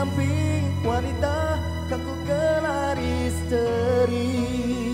samping wanita kan ku gelar istri.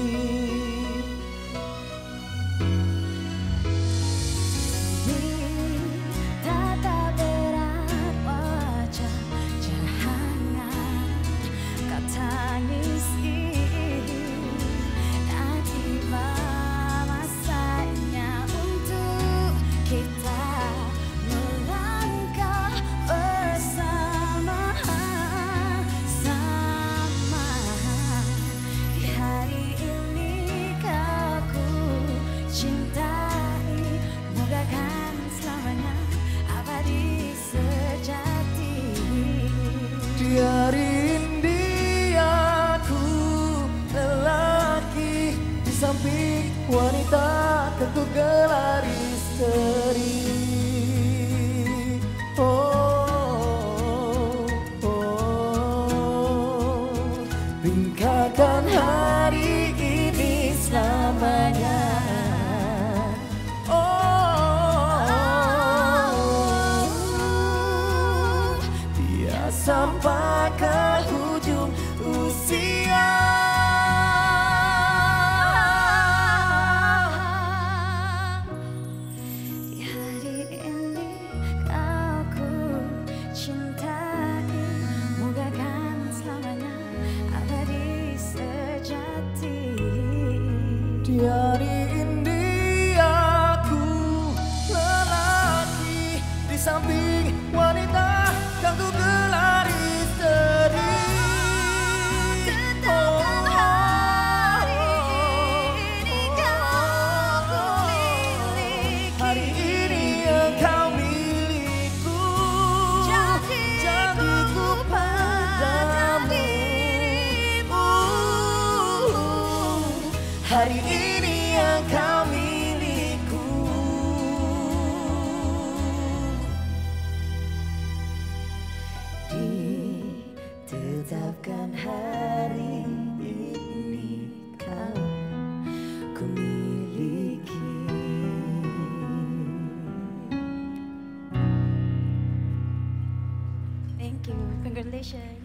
Hari ini aku lelaki di samping wanita kan ku gelar istri. Tinggalkan hari ini selamanya. Sampai ke ujung usia. Di hari ini aku cintai, moga kan selamanya abadi sejati. Di hari ini aku lelaki di samping wanita kan ku gelar istri. Tetapkan hari ini kau ku miliki. Hari ini engkau milikku. Jadiku pada dirimu. Hari ini engkau milikku. Ditetapkan hari ini kau ku miliki. Thank you. Congratulations.